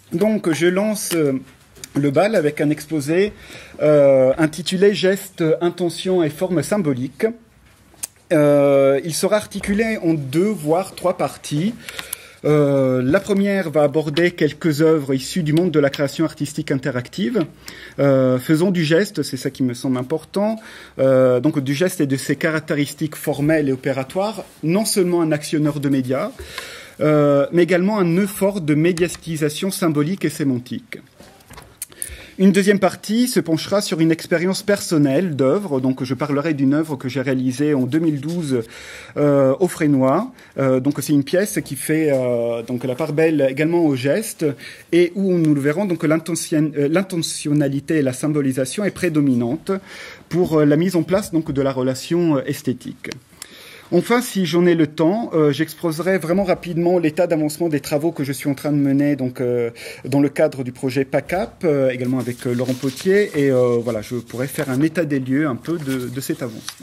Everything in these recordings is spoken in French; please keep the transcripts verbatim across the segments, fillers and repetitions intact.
Donc, je lance euh, le bal avec un exposé euh, intitulé « Gestes, intentions et formes symboliques ». Euh, il sera articulé en deux, voire trois parties. Euh, la première va aborder quelques œuvres issues du monde de la création artistique interactive. Euh, faisons du geste, c'est ça qui me semble important, euh, donc du geste et de ses caractéristiques formelles et opératoires, non seulement un actionneur de médias, euh, mais également un nœud fort de médiatisation symbolique et sémantique. Une deuxième partie se penchera sur une expérience personnelle d'œuvre. Donc, je parlerai d'une œuvre que j'ai réalisée en deux mille douze euh, au Frénois. Euh, donc, c'est une pièce qui fait euh, donc la part belle également au geste et où nous le verrons. Donc, l'intention, euh, l'intentionnalité et la symbolisation est prédominante pour euh, la mise en place donc de la relation euh, esthétique. Enfin, si j'en ai le temps, euh, j'exposerai vraiment rapidement l'état d'avancement des travaux que je suis en train de mener donc euh, dans le cadre du projet PACAP, euh, également avec euh, Laurent Potier, et euh, voilà, je pourrais faire un état des lieux un peu de, de cet avancement.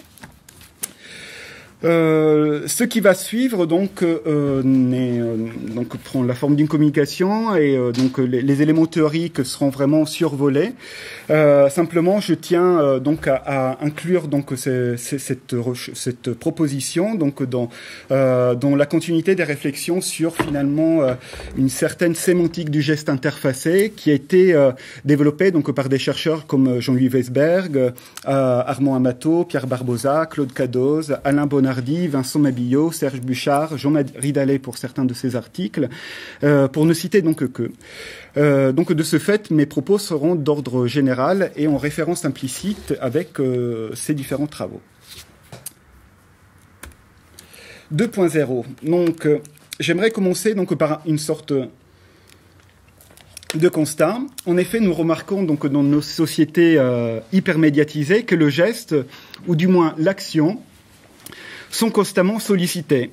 Euh, ce qui va suivre donc, euh, est, euh, donc prend la forme d'une communication et euh, donc les, les éléments théoriques seront vraiment survolés. Euh, simplement, je tiens euh, donc à, à inclure donc ces, ces, cette, cette proposition donc dans euh, dans la continuité des réflexions sur finalement euh, une certaine sémantique du geste interfacé qui a été euh, développée donc par des chercheurs comme Jean-Louis Weisberg, euh, Armand Amato, Pierre Barbosa, Claude Cadoz, Alain Bonnard, Vincent Mabillot, Serge Buchard, Jean-Marie Dallet pour certains de ces articles, euh, pour ne citer donc que. Euh, donc de ce fait, mes propos seront d'ordre général et en référence implicite avec euh, ces différents travaux. deux point zéro. Donc, euh, j'aimerais commencer donc par une sorte de constat. En effet, nous remarquons donc dans nos sociétés euh, hypermédiatisées que le geste, ou du moins l'action, sont constamment sollicités.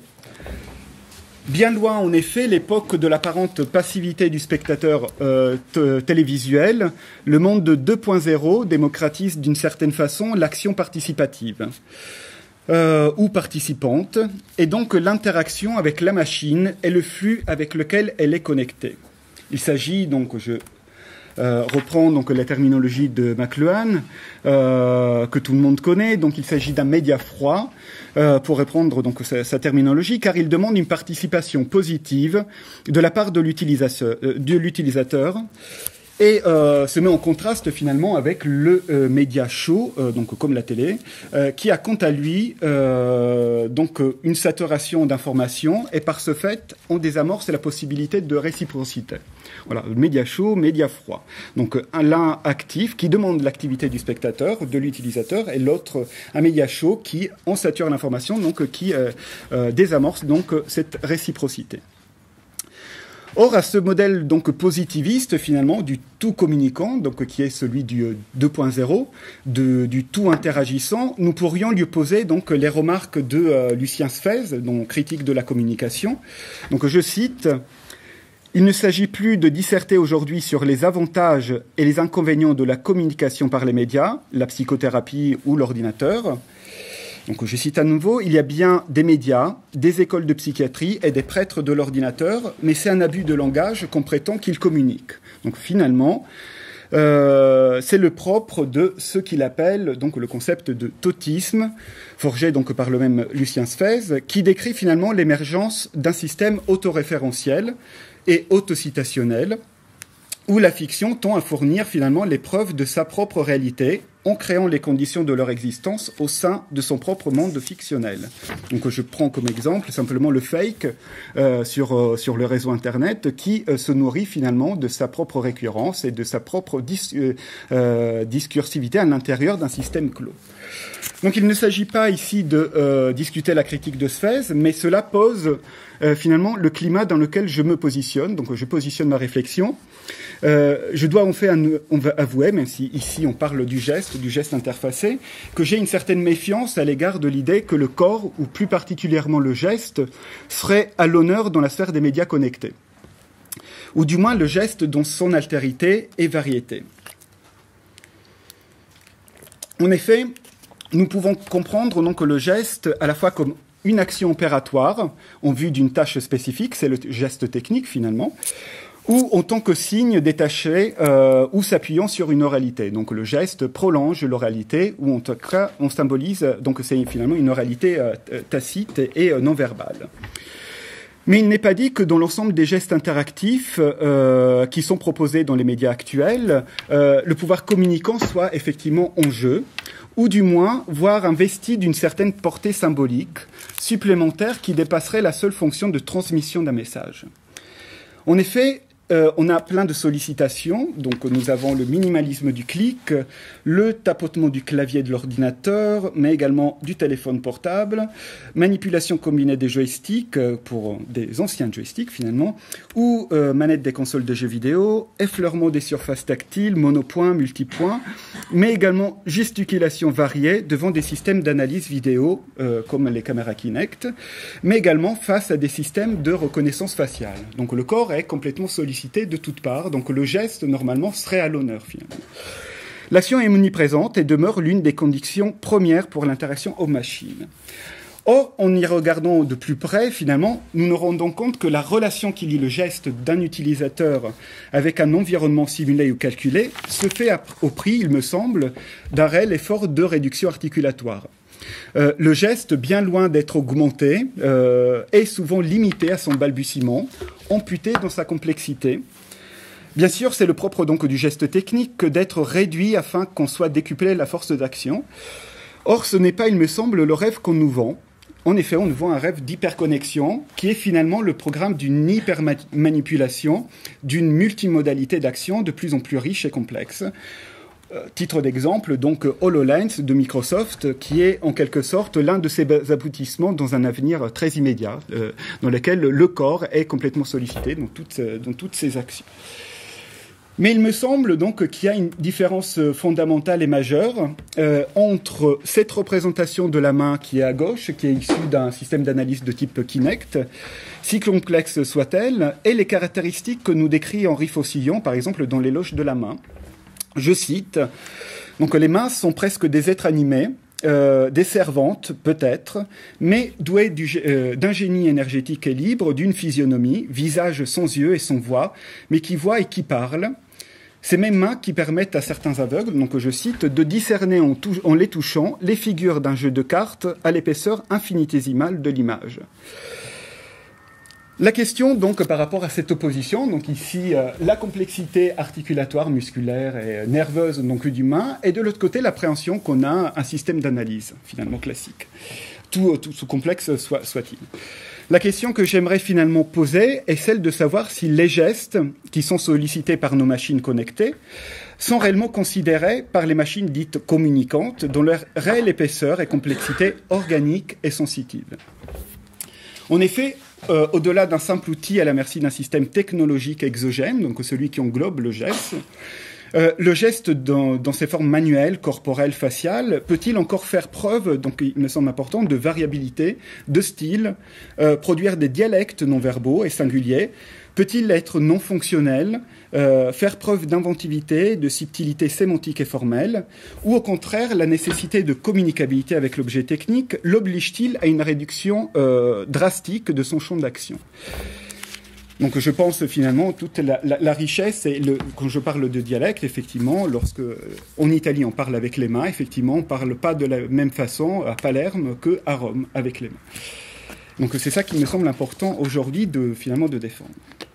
Bien loin, en effet, l'époque de l'apparente passivité du spectateur euh, télévisuel, le monde de deux point zéro démocratise d'une certaine façon l'action participative euh, ou participante, et donc l'interaction avec la machine et le flux avec lequel elle est connectée. Il s'agit donc, je Euh, reprend donc la terminologie de McLuhan euh, que tout le monde connaît. Donc il s'agit d'un média froid euh, pour reprendre donc sa, sa terminologie, car il demande une participation positive de la part de l'utilisateur, euh, de l'utilisateur et euh, se met en contraste finalement avec le euh, média chaud, euh, donc comme la télé, euh, qui a quant à lui euh, donc une saturation d'informations et par ce fait on désamorce la possibilité de réciprocité. Voilà, le média chaud, média froid. Donc un l'un actif qui demande l'activité du spectateur, de l'utilisateur, et l'autre un média chaud qui en sature l'information, donc qui euh, euh, désamorce donc cette réciprocité. Or, à ce modèle donc positiviste finalement du tout communicant, donc qui est celui du deux point zéro, de, du tout interagissant, nous pourrions lui opposer donc les remarques de euh, Lucien Sfez, donc critique de la communication. Donc je cite: il ne s'agit plus de disserter aujourd'hui sur les avantages et les inconvénients de la communication par les médias, la psychothérapie ou l'ordinateur. Donc je cite à nouveau: il y a bien des médias, des écoles de psychiatrie et des prêtres de l'ordinateur, mais c'est un abus de langage qu'on prétend qu'ils communiquent. Donc finalement, euh, c'est le propre de ce qu'il appelle donc le concept de tautisme, forgé donc par le même Lucien Sfez, qui décrit finalement l'émergence d'un système autoréférentiel et autocitationnel, où la fiction tend à fournir finalement les preuves de sa propre réalité en créant les conditions de leur existence au sein de son propre monde fictionnel. Donc je prends comme exemple simplement le fake euh, sur, euh, sur le réseau Internet qui euh, se nourrit finalement de sa propre récurrence et de sa propre dis euh, euh, discursivité à l'intérieur d'un système clos. Donc il ne s'agit pas ici de euh, discuter la critique de Sfez, mais cela pose euh, finalement le climat dans lequel je me positionne, donc je positionne ma réflexion. Euh, je dois en fait on va avouer, même si ici on parle du geste, du geste interfacé, que j'ai une certaine méfiance à l'égard de l'idée que le corps, ou plus particulièrement le geste, serait à l'honneur dans la sphère des médias connectés. Ou du moins le geste dans son altérité et variété. En effet, nous pouvons comprendre donc le geste à la fois comme une action opératoire en vue d'une tâche spécifique, c'est le geste technique finalement, ou en tant que signe détaché euh, ou s'appuyant sur une oralité. Donc le geste prolonge l'oralité, ou en tout cas on symbolise, donc c'est finalement une oralité euh, tacite et euh, non verbale. Mais il n'est pas dit que dans l'ensemble des gestes interactifs euh, qui sont proposés dans les médias actuels, euh, le pouvoir communicant soit effectivement en jeu, ou du moins voir investi d'une certaine portée symbolique supplémentaire qui dépasserait la seule fonction de transmission d'un message. En effet, Euh, on a plein de sollicitations, donc nous avons le minimalisme du clic, le tapotement du clavier de l'ordinateur, mais également du téléphone portable, manipulation combinée des joysticks, euh, pour des anciens joysticks finalement, ou euh, manette des consoles de jeux vidéo, effleurement des surfaces tactiles, monopoint, multipoint, mais également gesticulation variée devant des systèmes d'analyse vidéo, euh, comme les caméras Kinect, mais également face à des systèmes de reconnaissance faciale. Donc le corps est complètement sollicité de toutes parts, donc le geste, normalement, serait à l'honneur, finalement. L'action est omniprésente et demeure l'une des conditions premières pour l'interaction homme-machine. Or, en y regardant de plus près, finalement, nous nous rendons compte que la relation qui lie le geste d'un utilisateur avec un environnement simulé ou calculé se fait au prix, il me semble, d'un réel effort de réduction articulatoire. Euh, le geste, bien loin d'être augmenté, euh, est souvent limité à son balbutiement, amputé dans sa complexité. Bien sûr, c'est le propre donc du geste technique que d'être réduit afin qu'on soit décuplé la force d'action. Or, ce n'est pas, il me semble, le rêve qu'on nous vend. En effet, on nous vend un rêve d'hyperconnexion qui est finalement le programme d'une hypermanipulation, d'une multimodalité d'action de plus en plus riche et complexe. Titre d'exemple, donc HoloLens de Microsoft, qui est en quelque sorte l'un de ses aboutissements dans un avenir très immédiat, euh, dans lequel le corps est complètement sollicité dans toutes, dans toutes ses actions. Mais il me semble donc qu'il y a une différence fondamentale et majeure euh, entre cette représentation de la main qui est à gauche, qui est issue d'un système d'analyse de type Kinect, si complexe soit-elle, et les caractéristiques que nous décrit Henri Faucillon, par exemple, dans l'éloge de la main. Je cite, donc les mains sont presque des êtres animés, euh, des servantes peut-être, mais douées du, euh, d'un génie énergétique et libre, d'une physionomie, visage sans yeux et sans voix, mais qui voit et qui parle. Ces mêmes mains qui permettent à certains aveugles, donc je cite, de discerner en, tou- en les touchant les figures d'un jeu de cartes à l'épaisseur infinitésimale de l'image. La question, donc, par rapport à cette opposition, donc ici, euh, la complexité articulatoire, musculaire et nerveuse donc, du main, et de l'autre côté, l'appréhension qu'on a un système d'analyse, finalement classique, tout, tout sous complexe soit, soit-il. La question que j'aimerais finalement poser est celle de savoir si les gestes qui sont sollicités par nos machines connectées sont réellement considérés par les machines dites communicantes, dont leur réelle épaisseur et complexité organique et sensitive. En effet, Euh, au-delà d'un simple outil à la merci d'un système technologique exogène, donc celui qui englobe le geste, euh, le geste dans, dans ses formes manuelles, corporelles, faciales, peut-il encore faire preuve, donc il me semble important, de variabilité, de style, euh, produire des dialectes non-verbaux et singuliers? Peut-il être non fonctionnel, euh, faire preuve d'inventivité, de subtilité sémantique et formelle, ou au contraire, la nécessité de communicabilité avec l'objet technique l'oblige-t-il à une réduction euh, drastique de son champ d'action? Donc je pense finalement toute la, la, la richesse, et le, quand je parle de dialecte, effectivement, lorsque en Italie on parle avec les mains, effectivement, on ne parle pas de la même façon à Palerme qu'à Rome avec les mains. Donc c'est ça qui me semble important aujourd'hui de, finalement, de défendre.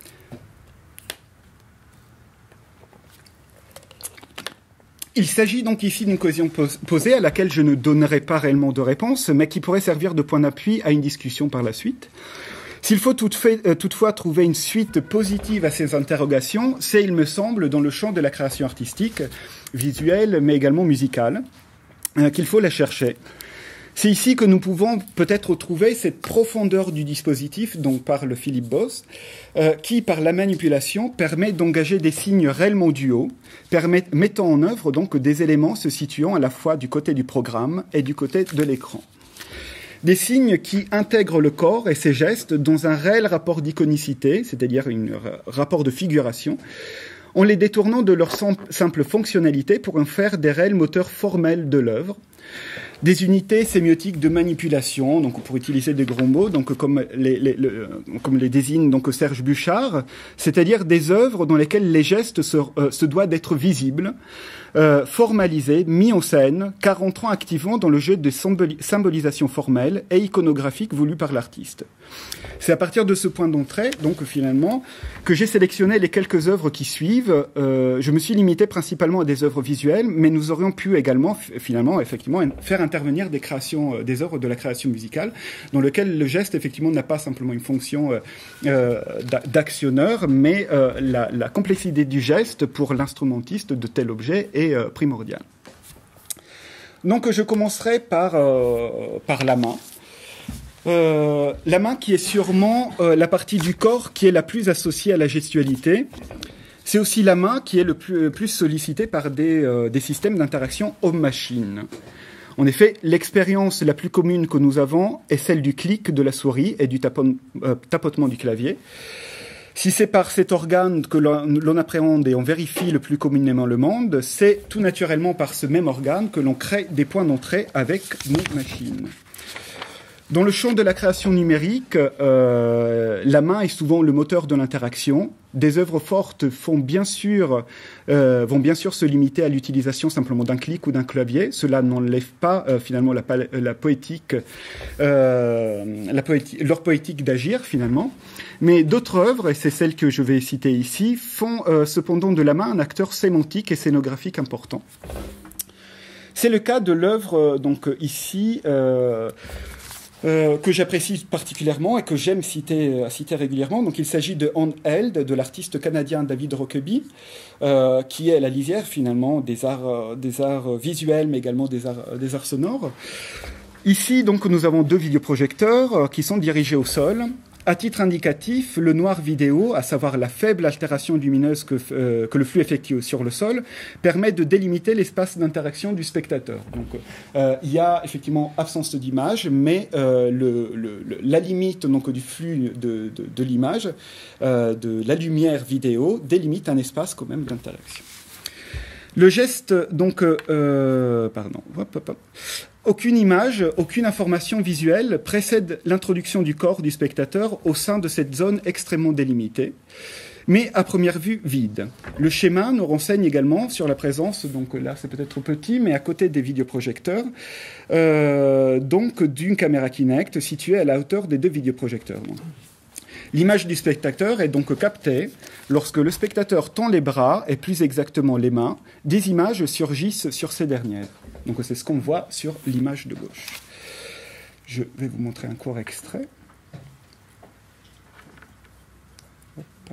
Il s'agit donc ici d'une question posée à laquelle je ne donnerai pas réellement de réponse, mais qui pourrait servir de point d'appui à une discussion par la suite. S'il faut toutefois trouver une suite positive à ces interrogations, c'est, il me semble, dans le champ de la création artistique, visuelle, mais également musicale, qu'il faut la chercher. C'est ici que nous pouvons peut-être retrouver cette profondeur du dispositif dont parle Philippe Boss, euh, qui, par la manipulation, permet d'engager des signes réellement duaux, permet, mettant en œuvre donc des éléments se situant à la fois du côté du programme et du côté de l'écran. Des signes qui intègrent le corps et ses gestes dans un réel rapport d'iconicité, c'est-à-dire un rapport de figuration, en les détournant de leur simple fonctionnalité pour en faire des réels moteurs formels de l'œuvre. des unités sémiotiques de manipulation, donc pour utiliser des gros mots, donc comme les, les, le, comme les désigne donc Serge Buchard, c'est-à-dire des œuvres dans lesquelles les gestes se, euh, se doivent d'être visibles, euh, formalisés, mis en scène, car entrant activement dans le jeu de symbolisation formelle et iconographique voulu par l'artiste. C'est à partir de ce point d'entrée, donc finalement, que j'ai sélectionné les quelques œuvres qui suivent. Euh, je me suis limité principalement à des œuvres visuelles, mais nous aurions pu également, finalement, effectivement, faire intervenir des créations, euh, des œuvres de la création musicale, dans lesquelles le geste, effectivement, n'a pas simplement une fonction euh, euh, d'actionneur, mais euh, la, la complexité du geste pour l'instrumentiste de tel objet est euh, primordiale. Donc, je commencerai par, euh, par la main. Euh, la main qui est sûrement euh, la partie du corps qui est la plus associée à la gestualité. C'est aussi la main qui est le plus, le plus sollicitée par des, euh, des systèmes d'interaction homme-machine. En effet, l'expérience la plus commune que nous avons est celle du clic de la souris et du tapon, euh, tapotement du clavier. Si c'est par cet organe que l'on appréhende et on vérifie le plus communément le monde, c'est tout naturellement par ce même organe que l'on crée des points d'entrée avec nos machines. Dans le champ de la création numérique, euh, la main est souvent le moteur de l'interaction. Des œuvres fortes font bien sûr, euh, vont bien sûr se limiter à l'utilisation simplement d'un clic ou d'un clavier. Cela n'enlève pas euh, finalement la, la poétique, euh, la poétique, leur poétique d'agir finalement. Mais d'autres œuvres, et c'est celles que je vais citer ici, font euh, cependant de la main un acteur sémantique et scénographique important. C'est le cas de l'œuvre donc ici. Euh, Euh, que j'apprécie particulièrement et que j'aime citer, euh, citer régulièrement. Donc, il s'agit de Handheld, de l'artiste canadien David Rokeby, euh, qui est à la lisière, finalement, des arts, euh, des arts visuels, mais également des arts, des arts sonores. Ici, donc, nous avons deux vidéoprojecteurs euh, qui sont dirigés au sol. À titre indicatif, le noir vidéo, à savoir la faible altération lumineuse que, euh, que le flux effectue sur le sol, permet de délimiter l'espace d'interaction du spectateur. Donc, euh, il y a effectivement absence d'image, mais euh, le, le, le, la limite donc, du flux de, de, de l'image, euh, de la lumière vidéo, délimite un espace quand même d'interaction. Le geste, donc, euh, pardon, hop, hop, hop. Aucune image, aucune information visuelle précède l'introduction du corps du spectateur au sein de cette zone extrêmement délimitée, mais à première vue vide. Le schéma nous renseigne également sur la présence, donc là c'est peut-être trop petit, mais à côté des vidéoprojecteurs, euh, donc d'une caméra Kinect située à la hauteur des deux vidéoprojecteurs. L'image du spectateur est donc captée lorsque le spectateur tend les bras, et plus exactement les mains, des images surgissent sur ces dernières. Donc c'est ce qu'on voit sur l'image de gauche. Je vais vous montrer un court extrait. Hop.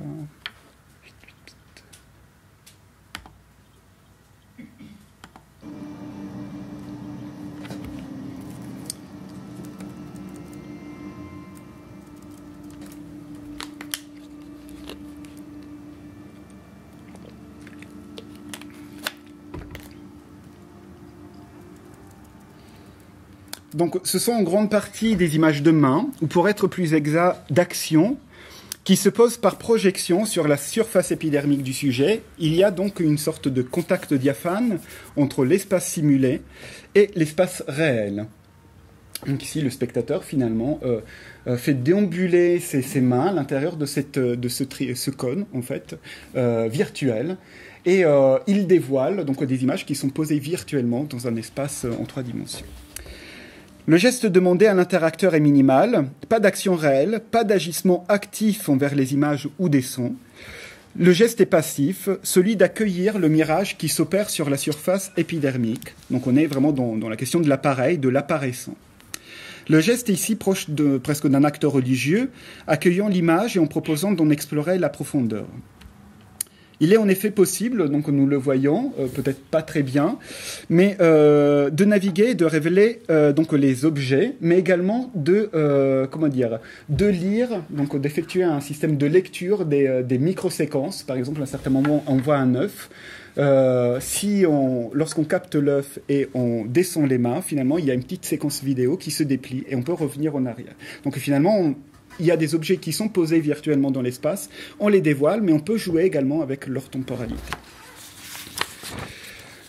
Donc, ce sont en grande partie des images de main, ou pour être plus exact, d'action, qui se posent par projection sur la surface épidermique du sujet. Il y a donc une sorte de contact diaphane entre l'espace simulé et l'espace réel. Donc ici, le spectateur, finalement, euh, euh, fait déambuler ses, ses mains à l'intérieur de, cette, de ce, tri, ce cône, en fait, euh, virtuel. Et euh, il dévoile donc des images qui sont posées virtuellement dans un espace en trois dimensions. Le geste demandé à l'interacteur est minimal, pas d'action réelle, pas d'agissement actif envers les images ou des sons. Le geste est passif, celui d'accueillir le mirage qui s'opère sur la surface épidermique. Donc on est vraiment dans, dans la question de l'appareil, de l'apparaissant. Le geste est ici proche de, presque d'un acte religieux, accueillant l'image et en proposant d'en explorer la profondeur. Il est en effet possible, donc nous le voyons, euh, peut-être pas très bien, mais euh, de naviguer et de révéler euh, donc les objets, mais également de euh, comment dire, de lire, donc d'effectuer un système de lecture des, euh, des microséquences. Par exemple, à un certain moment, on voit un œuf. Euh, si on, lorsqu'on capte l'œuf et on descend les mains, finalement, il y a une petite séquence vidéo qui se déplie et on peut revenir en arrière. Donc finalement, on, il y a des objets qui sont posés virtuellement dans l'espace, on les dévoile, mais on peut jouer également avec leur temporalité.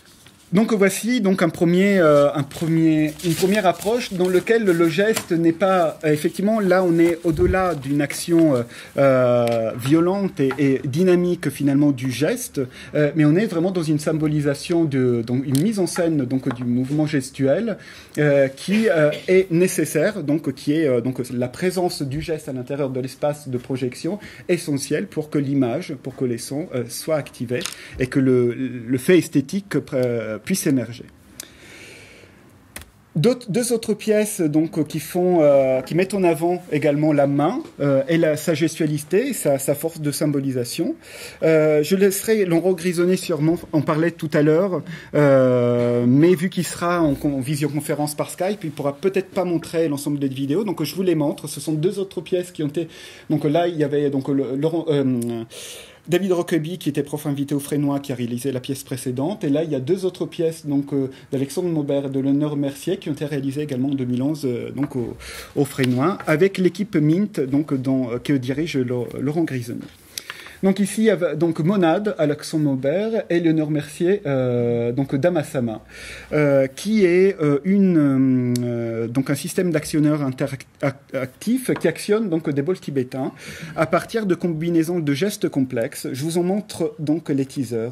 Donc voici donc un premier, euh, un premier, une première approche dans laquelle le geste n'est pas euh, effectivement là on est au-delà d'une action euh, euh, violente et, et dynamique finalement du geste, euh, mais on est vraiment dans une symbolisation de donc une mise en scène donc du mouvement gestuel euh, qui euh, est nécessaire, donc qui est euh, donc la présence du geste à l'intérieur de l'espace de projection essentielle pour que l'image, pour que les sons euh, soient activés et que le, le fait esthétique euh, puisse émerger. D'autres, deux autres pièces donc qui font, euh, qui mettent en avant également la main euh, et la, sa gestualité, sa, sa force de symbolisation. Euh, je laisserai Laurent Grisonnet sûrement en parler tout à l'heure, euh, mais vu qu'il sera en, en visioconférence par Skype, il pourra peut-être pas montrer l'ensemble des vidéos. Donc je vous les montre. Ce sont deux autres pièces qui ont été. Donc là il y avait donc le, Laurent. Euh, David Roqueby, qui était prof invité au Frénois, qui a réalisé la pièce précédente. Et là, il y a deux autres pièces donc, euh, d'Alexandre Maubert et de Léonore Mercier qui ont été réalisées également en deux mille onze euh, donc, au, au Frénois, avec l'équipe Mint donc, dont, euh, que dirige Laurent Grisonnet. Donc ici, il y a donc Monade, Alexandre Maubert, et Léonore Mercier, euh, donc Damasama, euh, qui est euh, une, euh, donc un système d'actionneurs interactifs qui actionne donc des bols tibétains à partir de combinaisons de gestes complexes. Je vous en montre donc les teasers.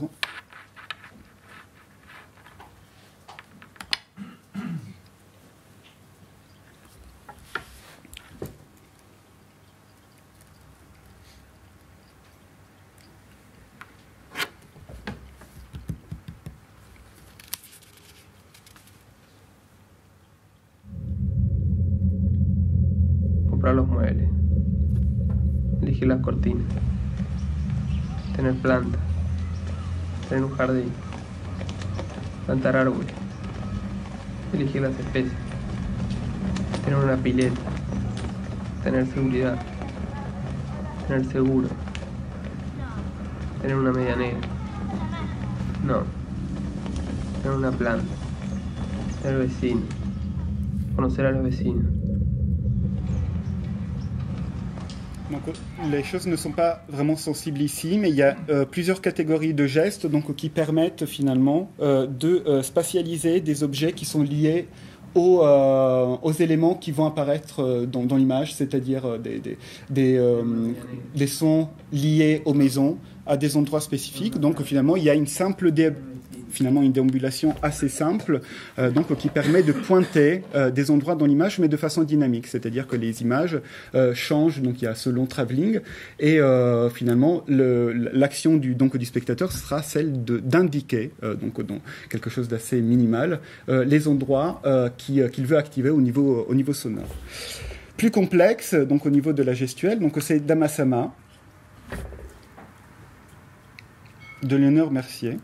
Comprar los muebles, elegir las cortinas, tener plantas, tener un jardín, plantar árboles, elegir las especies, tener una pileta, tener seguridad, tener seguro, tener una media negra, no, tener una planta, tener vecinos, conocer a los vecinos. Donc, les choses ne sont pas vraiment sensibles ici, mais il y a euh, plusieurs catégories de gestes donc, qui permettent finalement euh, de euh, spatialiser des objets qui sont liés aux, euh, aux éléments qui vont apparaître euh, dans, dans l'image, c'est-à-dire euh, des, des, des, euh, des sons liés aux maisons, à des endroits spécifiques. Donc finalement, il y a une simple dé... finalement une déambulation assez simple, euh, donc qui permet de pointer euh, des endroits dans l'image, mais de façon dynamique, c'est-à-dire que les images euh, changent, donc il y a ce long travelling, et euh, finalement le, l'action du donc du spectateur sera celle de, d'indiquer, euh, donc dans quelque chose d'assez minimal, euh, les endroits euh, qui, euh, qu'il veut activer au niveau au niveau sonore. Plus complexe, donc au niveau de la gestuelle, donc c'est Damasama de Léonore Mercier.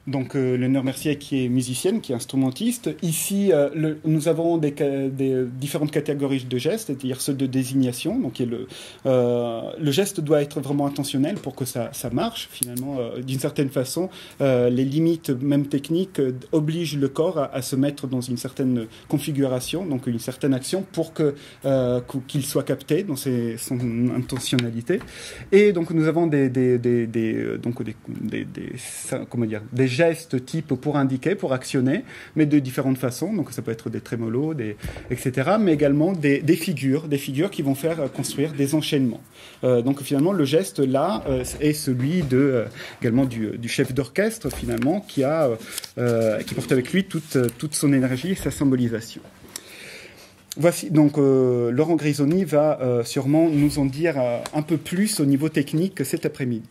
donc euh, Léonore Mercier qui est musicienne, qui est instrumentiste. Ici, euh, le, nous avons des, des différentes catégories de gestes, c'est-à-dire ceux de désignation. Donc, il y a le, euh, le geste doit être vraiment intentionnel pour que ça, ça marche. Finalement, euh, d'une certaine façon, euh, les limites, même techniques, euh, obligent le corps à, à se mettre dans une certaine configuration, donc une certaine action, pour que euh, qu'il soit capté dans ses, son intentionnalité. Et donc, nous avons des, des, des, des donc des, des, des comment dire, des gestes type pour indiquer, pour actionner, mais de différentes façons. Donc ça peut être des trémolos, des, et cetera. Mais également des, des figures, des figures qui vont faire construire des enchaînements. Euh, donc finalement, le geste là euh, est celui de euh, également du, du chef d'orchestre finalement qui a euh, qui porte avec lui toute toute son énergie et sa symbolisation. Voici, donc euh, Laurent Grisoni va euh, sûrement nous en dire euh, un peu plus au niveau technique cet après-midi.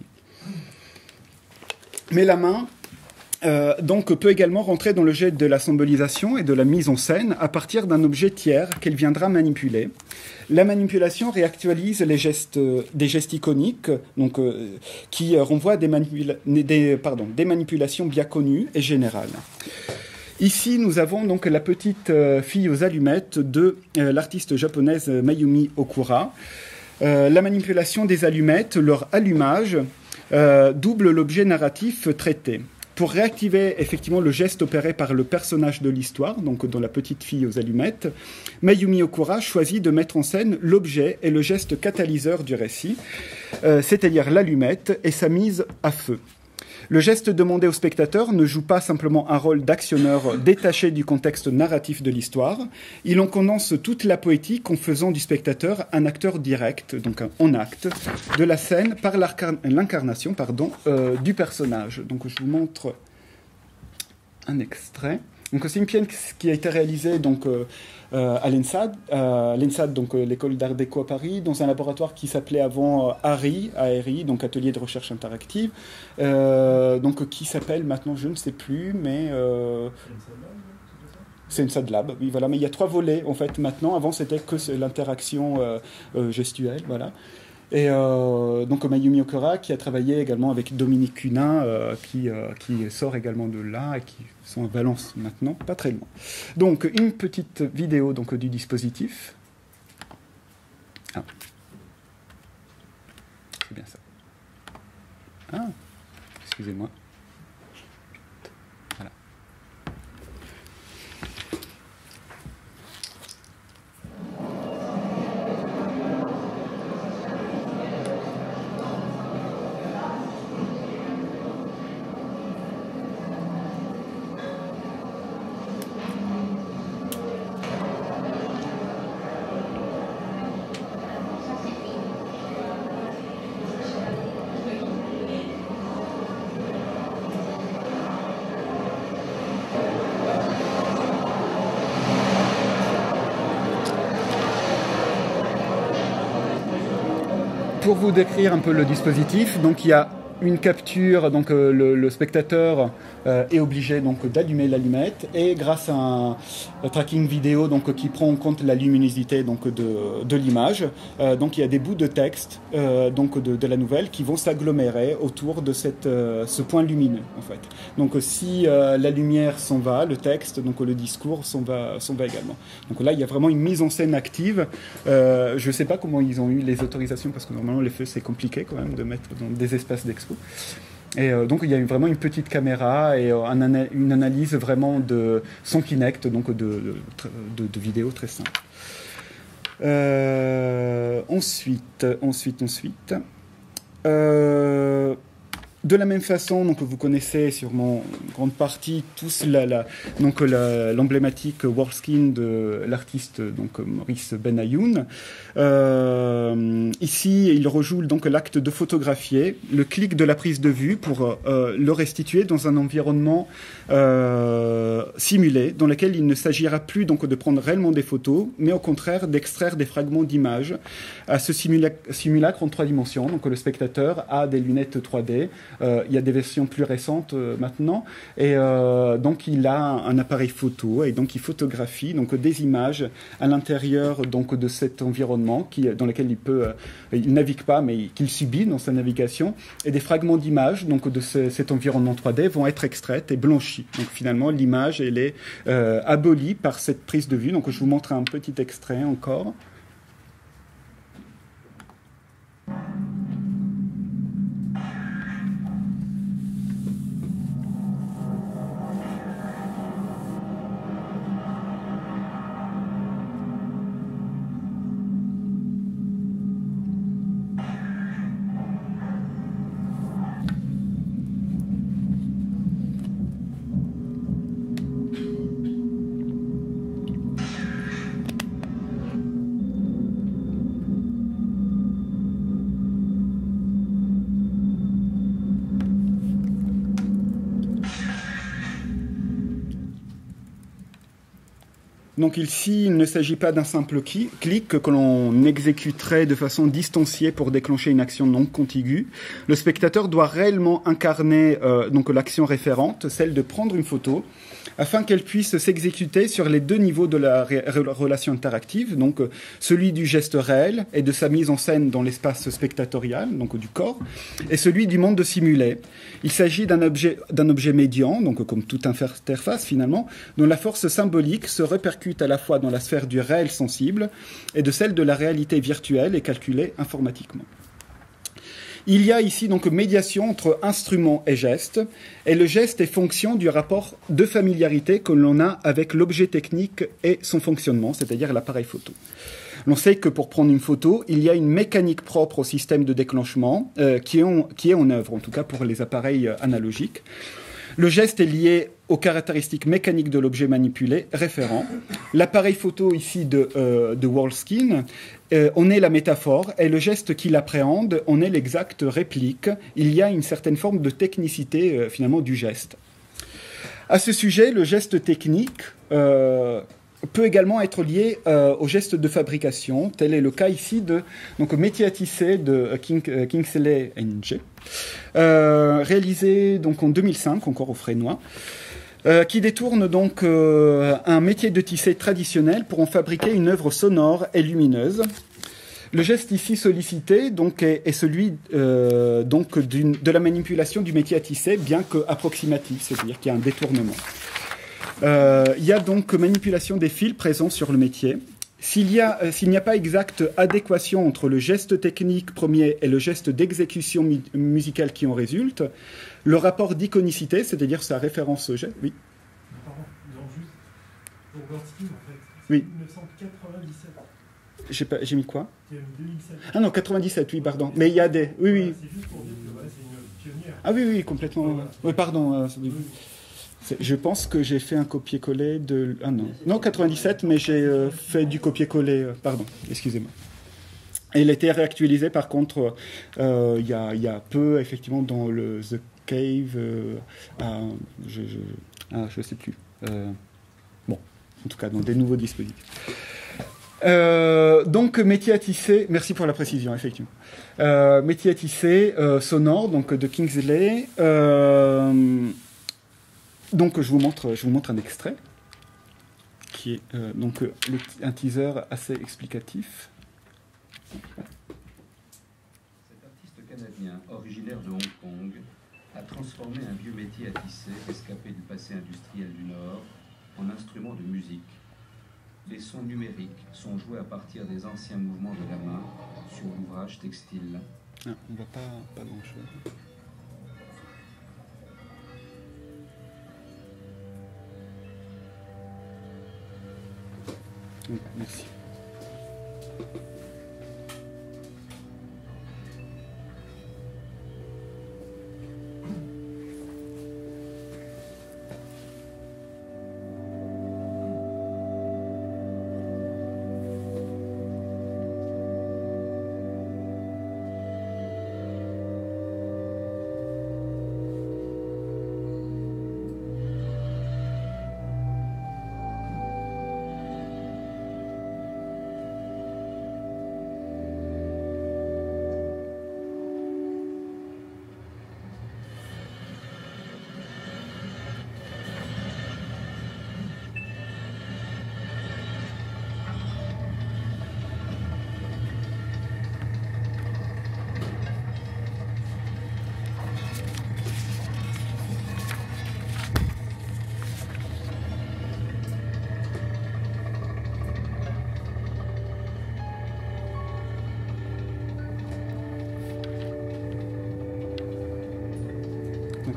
Mais la main euh, donc, peut également rentrer dans le jet de la symbolisation et de la mise en scène à partir d'un objet tiers qu'elle viendra manipuler. La manipulation réactualise les gestes, euh, des gestes iconiques donc, euh, qui euh, renvoient à des, manipula- des, pardon, des manipulations bien connues et générales. Ici, nous avons donc la petite euh, fille aux allumettes de euh, l'artiste japonaise Mayumi Okura. Euh, la manipulation des allumettes, leur allumage, euh, double l'objet narratif traité. Pour réactiver effectivement le geste opéré par le personnage de l'histoire, donc dans la petite fille aux allumettes, Mayumi Okura choisit de mettre en scène l'objet et le geste catalyseur du récit, euh, c'est-à-dire l'allumette et sa mise à feu. Le geste demandé au spectateur ne joue pas simplement un rôle d'actionneur détaché du contexte narratif de l'histoire, il en condense toute la poétique en faisant du spectateur un acteur direct, donc en acte, de la scène par l'incarnation pardon, euh, du personnage. Donc je vous montre un extrait. Donc c'est une pièce qui a été réalisée donc, euh, euh, à l'ENSAD, euh, l'ENSAD, donc euh, l'école d'art déco à Paris, dans un laboratoire qui s'appelait avant euh, A R I, A R I, donc Atelier de recherche interactive, euh, donc qui s'appelle maintenant, je ne sais plus, mais euh, c'est ENSAD Lab, oui, voilà. Mais il y a trois volets en fait maintenant. Avant c'était que l'interaction euh, euh, gestuelle, voilà. Et euh, donc Mayumi Okura qui a travaillé également avec Dominique Cunin euh, qui, euh, qui sort également de là et qui sont à Valence maintenant, pas très loin. Donc une petite vidéo donc, du dispositif. Ah. C'est bien ça. Ah, excusez-moi. Voilà. Pour vous décrire un peu le dispositif, donc il y a une capture, donc euh, le, le spectateur euh, est obligé donc d'allumer l'allumette et grâce à un, un tracking vidéo donc qui prend en compte la luminosité donc de, de l'image, euh, donc il y a des bouts de texte euh, donc de, de la nouvelle qui vont s'agglomérer autour de cette, euh, ce point lumineux en fait. Donc si euh, la lumière s'en va, le texte donc le discours s'en va, s'en va également. Donc là il y a vraiment une mise en scène active. Euh, je ne sais pas comment ils ont eu les autorisations parce que normalement les feux c'est compliqué quand même de mettre dans des espaces d'expo. Et euh, donc il y a eu vraiment une petite caméra et euh, un ana- une analyse vraiment de son Kinect, donc de, de, de, de vidéos très simple. Euh, ensuite, ensuite, ensuite. Euh, De la même façon, donc vous connaissez sûrement en grande partie tous la, la, donc la, l'emblématique Worldskin de l'artiste donc Maurice Benayoun. Euh, ici, il rejoue donc l'acte de photographier, le clic de la prise de vue pour euh, le restituer dans un environnement euh, simulée, dans laquelle il ne s'agira plus donc de prendre réellement des photos, mais au contraire d'extraire des fragments d'images à ce simulac simulacre en trois dimensions. Donc le spectateur a des lunettes trois D, euh, il y a des versions plus récentes euh, maintenant, et euh, donc il a un, un appareil photo, et donc il photographie donc, des images à l'intérieur donc, de cet environnement qui, dans lequel il peut, euh, il navigue pas, mais qu'il subit dans sa navigation, et des fragments d'images donc, de ce, cet environnement trois D vont être extraites et blanchies. Donc finalement, l'image, elle est euh, abolie par cette prise de vue. Donc je vous montre un petit extrait encore. Donc ici, il ne s'agit pas d'un simple clic que l'on exécuterait de façon distanciée pour déclencher une action non contiguë. Le spectateur doit réellement incarner euh, donc l'action référente, celle de prendre une photo, afin qu'elle puisse s'exécuter sur les deux niveaux de la relation interactive, donc euh, celui du geste réel et de sa mise en scène dans l'espace spectatorial, donc du corps, et celui du monde simulé. Il s'agit d'un objet, d'un objet médian, donc comme toute interface finalement, dont la force symbolique se répercute à la fois dans la sphère du réel sensible et de celle de la réalité virtuelle et calculée informatiquement. Il y a ici donc médiation entre instrument et geste, et le geste est fonction du rapport de familiarité que l'on a avec l'objet technique et son fonctionnement, c'est-à-dire l'appareil photo. On sait que pour prendre une photo, il y a une mécanique propre au système de déclenchement euh, qui, est en, qui est en œuvre, en tout cas pour les appareils euh, analogiques. Le geste est lié aux caractéristiques mécaniques de l'objet manipulé référent. L'appareil photo ici de, euh, de Wolskine, euh, on est la métaphore, et le geste qu'il appréhende, on est l'exacte réplique. Il y a une certaine forme de technicité euh, finalement du geste. À ce sujet, le geste technique euh, peut également être lié euh, au geste de fabrication. Tel est le cas ici de donc, métier à tisser de King, euh, Kingsley N G, euh, réalisé donc, en deux mille cinq, encore au Frénois, euh, qui détourne donc euh, un métier de tisser traditionnel pour en fabriquer une œuvre sonore et lumineuse. Le geste ici sollicité donc, est, est celui euh, donc, d'une, de la manipulation du métier à tisser, bien qu'approximatif, c'est-à-dire qu'il y a un détournement. Euh, il y a donc manipulation des fils présents sur le métier. S'il y a, euh, s'il n'y a pas exacte adéquation entre le geste technique premier et le geste d'exécution mu- musicale qui en résulte, le rapport d'iconicité, c'est-à-dire sa référence au geste... Oui. Pardon, non, juste pour Wolskine, en fait. Oui. mille neuf cent quatre-vingt-dix-sept. J'ai, pas, j'ai mis quoi? Tu as mis deux mille sept. Ah non, quatre-vingt-dix-sept, oui, pardon. Mais il y a des... Oui, oui. C'est juste pour dire que voilà, c'est une pionnière. Ah oui, oui, complètement. Voilà. Oui, pardon. euh, Oui. c'est- je pense que j'ai fait un copier-coller de... Ah non, non, quatre-vingt-dix-sept, mais j'ai euh, fait du copier-coller... euh, Pardon, excusez-moi. Et il a été réactualisé, par contre, euh, il y, a, il y a peu, effectivement, dans le The Cave... Euh, ah, je je, ah, je sais plus. Euh, bon, en tout cas, dans des nouveaux dispositifs. Euh, donc métier à tisser, merci pour la précision, effectivement. Euh, métier à tisser euh, sonore, donc de Kingsley. Euh, donc je vous montre, je vous montre un extrait qui est euh, donc euh, le, un teaser assez explicatif. Cet artiste canadien, originaire de Hong Kong, a transformé un vieux métier à tisser, escapé du passé industriel du Nord, en instrument de musique. Les sons numériques sont joués à partir des anciens mouvements de la main sur l'ouvrage textile. Ah, on voit pas, pas grand-chose. Oui, merci.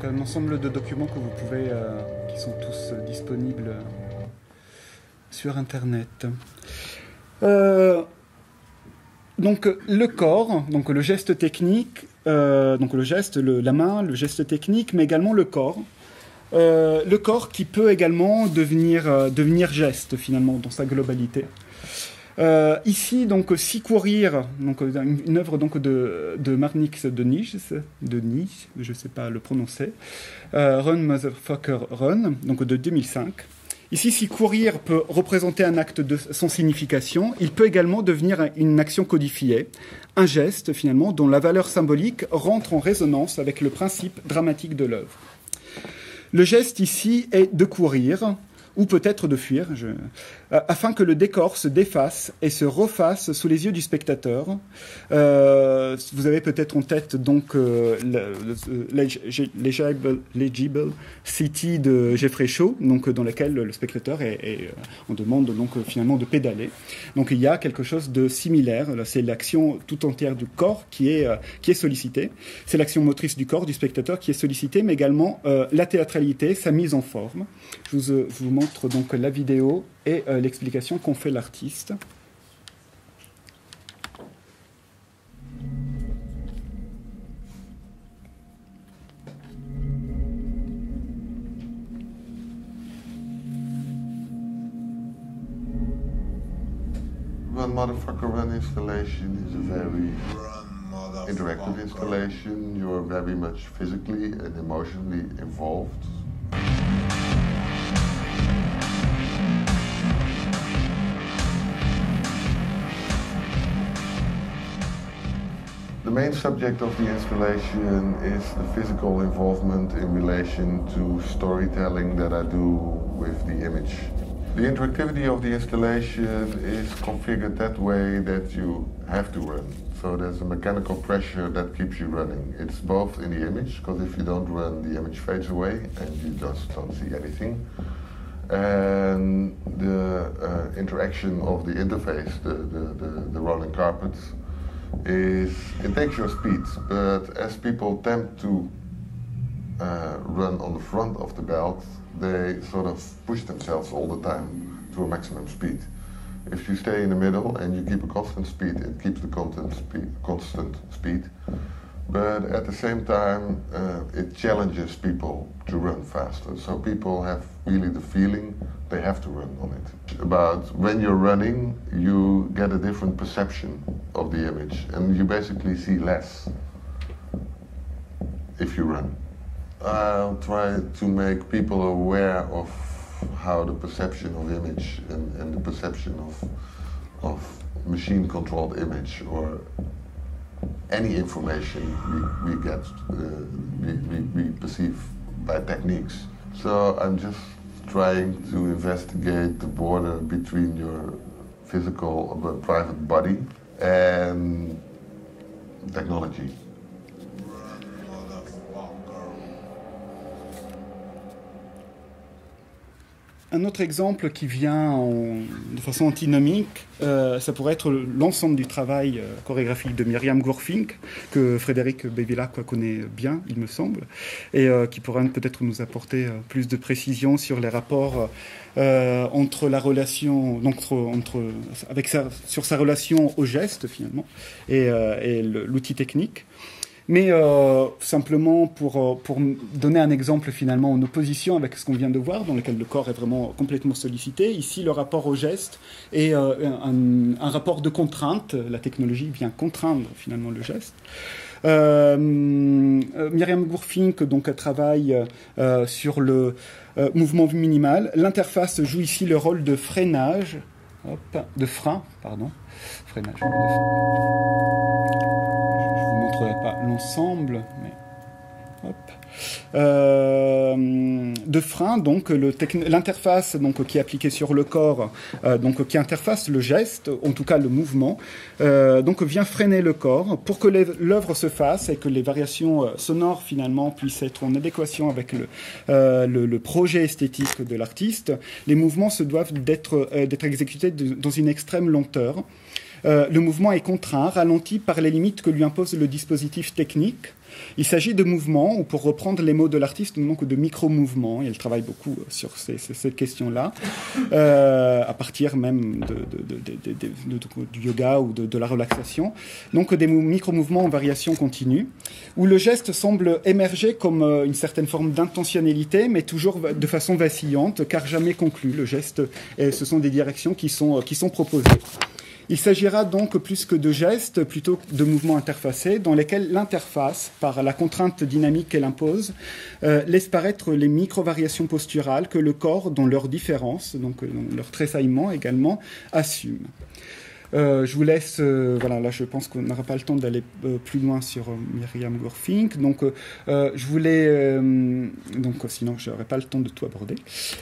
donc un ensemble de documents que vous pouvez, euh, qui sont tous euh, disponibles euh, sur Internet. Euh, donc le corps, donc le geste technique, euh, donc le geste, le, la main, le geste technique, mais également le corps. Euh, le corps qui peut également devenir, euh, devenir geste finalement dans sa globalité. Euh, ici, donc, Si courir, donc, une, une œuvre donc, de, de Marnix de Nice, de Nice, je ne sais pas le prononcer, euh, Run Motherfucker Run, donc de deux mille cinq. Ici, si courir peut représenter un acte de son signification, il peut également devenir une action codifiée, un geste finalement dont la valeur symbolique rentre en résonance avec le principe dramatique de l'œuvre. Le geste ici est de courir, ou peut-être de fuir, je... afin que le décor se défasse et se refasse sous les yeux du spectateur. Euh, vous avez peut-être en tête donc euh, Legible, Legible City de Jeffrey Shaw, donc dans laquelle le spectateur est, est, on demande donc finalement de pédaler. Donc il y a quelque chose de similaire. C'est l'action tout entière du corps qui est qui est sollicitée. C'est l'action motrice du corps du spectateur qui est sollicitée, mais également euh, la théâtralité, sa mise en forme. Je vous, euh, vous montre donc la vidéo et euh, l'explication qu'en fait l'artiste. Run Motherfucker Run installation is a very interactive installation. You are very much physically and emotionally involved. The main subject of the installation is the physical involvement in relation to storytelling that I do with the image. The interactivity of the installation is configured that way that you have to run. So there's a mechanical pressure that keeps you running. It's both in the image, because if you don't run, the image fades away and you just don't see anything. And the uh, interaction of the interface, the, the, the, the rolling carpet, is it takes your speed, but as people tend to uh, run on the front of the belt, they sort of push themselves all the time to a maximum speed. If you stay in the middle and you keep a constant speed, it keeps the constant speed, constant speed. But at the same time, uh, it challenges people to run faster. So people have really the feeling they have to run on it. About when you're running, you get a different perception of the image, and you basically see less if you run. I'll try to make people aware of how the perception of image and, and the perception of, of machine-controlled image or any information we, we get, uh, we, we, we perceive by techniques. So I'm just trying to investigate the border between your physical, uh, private body and technology. Un autre exemple qui vient en, de façon antinomique, euh, ça pourrait être l'ensemble du travail euh, chorégraphique de Myriam Gourfink, que Frédéric Bevilacqua connaît bien, il me semble, et euh, qui pourra peut-être nous apporter euh, plus de précisions sur les rapports euh, entre la relation, donc, entre, entre, avec sa, sur sa relation au geste finalement, et, euh, et l'outil technique. Mais euh, simplement pour, pour donner un exemple finalement en opposition avec ce qu'on vient de voir, dans lequel le corps est vraiment complètement sollicité, ici le rapport au geste est euh, un, un rapport de contrainte. La technologie vient contraindre finalement le geste. Euh, Myriam Gourfink donc travaille euh, sur le euh, mouvement minimal. L'interface joue ici le rôle de freinage, hop, de frein, pardon, freinage. De pas l'ensemble, mais hop. Euh, de frein, donc l'interface donc qui est appliquée sur le corps, euh, donc qui interface le geste, en tout cas le mouvement, euh, donc vient freiner le corps pour que l'œuvre se fasse et que les variations sonores finalement puissent être en adéquation avec le, euh, le, le projet esthétique de l'artiste. Les mouvements se doivent d'être euh, d'être exécutés de, dans une extrême lenteur. Euh, le mouvement est contraint, ralenti par les limites que lui impose le dispositif technique. Il s'agit de mouvements, ou pour reprendre les mots de l'artiste, donc de micro-mouvements, et elle travaille beaucoup sur ces, ces, cette question-là, euh, à partir même de, de, de, de, de, de, de, du yoga ou de, de la relaxation. Donc des micro-mouvements en variation continue, où le geste semble émerger comme une certaine forme d'intentionnalité, mais toujours de façon vacillante, car jamais conclu. Le geste, et ce sont des directions qui sont, qui sont proposées. Il s'agira donc plus que de gestes, plutôt que de mouvements interfacés, dans lesquels l'interface, par la contrainte dynamique qu'elle impose, euh, laisse paraître les micro-variations posturales que le corps, dans leurs différences, donc dans leur tressaillement également, assume. Euh, je vous laisse, euh, voilà, là je pense qu'on n'aura pas le temps d'aller euh, plus loin sur euh, Myriam Goerfink. Donc euh, je voulais, euh, donc sinon je n'aurai pas le temps de tout aborder.